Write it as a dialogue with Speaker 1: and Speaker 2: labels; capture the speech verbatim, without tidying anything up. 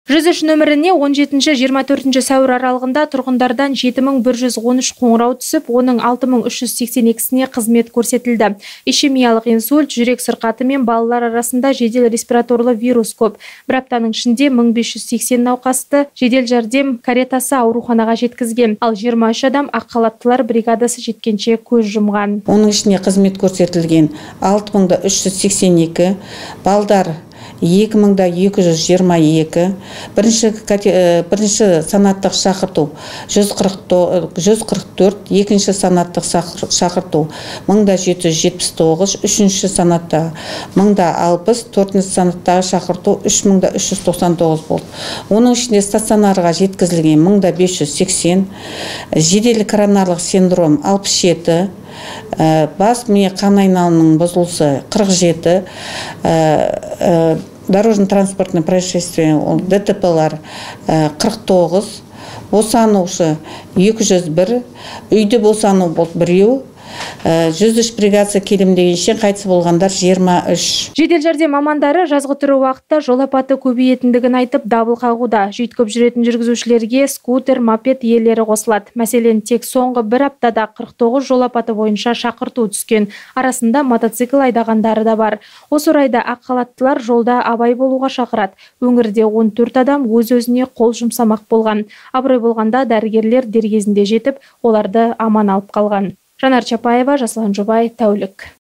Speaker 1: жүз үш нөміріне он жетінші жиырма төртінші сәуір аралығында тұрғындардан жеті мың бір жүз он үш қоңырау түсіп, оның алты мың үш жүз сексен екісіне қызмет көрсетілді. Ишемиялық инсульт, жүрек сырқаты мен балалар арасында жедел респираторлы вирус көп. Бір аптаның ішінде мың бес жүз сексен науқасты жедел жәрдем каретасы ауруханаға жеткізген. Ал жиырма үш адам ақ халаттылар бригадасы жеткенше көз жұмған.
Speaker 2: Оның ішіне қызмет көрсетілген алты мың үш жүз сексен екі, балдар екі мың екі жүз жиырма екі, бірінші, бірінші санаттық шақырту жүз қырық төрт, екінші санаттық шақырту мың жеті жүз жетпіс тоғыз, үшінші санатта мың алпыс, төртінші санаттағы шақырту үш мың үш жүз тоқсан тоғыз болды. Оның ішінде стационарға жеткізілген мың бес жүз сексен, жедел коронарлық синдром алпыс жеті, бас ми қан айналымының бұзылысы қырық жеті, дорожно-транспортный происшествие, Д Т П-лар қырық тоғыз, босанушы екі жүз бір, үйді босану болды біреу, жүз үш бригадасы келемдегенше қайтыс болғандар жиырма үш.
Speaker 1: Жедел жәрдем мамандары жазғы түрі уақытта жол апаты көбейетіндігін айтып дабыл қағуда. Жүйткіп жүретін жүргізушілерге скутер, мопед иелері қосылады. Мәселен, тек соңғы бір аптада қырық тоғыз жол апаты бойынша шақырту түскен. Арасында мотоцикл айдағандары да бар. Осы орайда ақ халаттылар жолда абай болуға шақырады. Өңірде он төрт адам өз-өзіне қол жұмсамақ болған. Абырой болғанда дәрігерлер дер кезінде жетіп, оларды аман алып қалған. Жанар Чапаева, Жасұлан Жұбай, тәулік.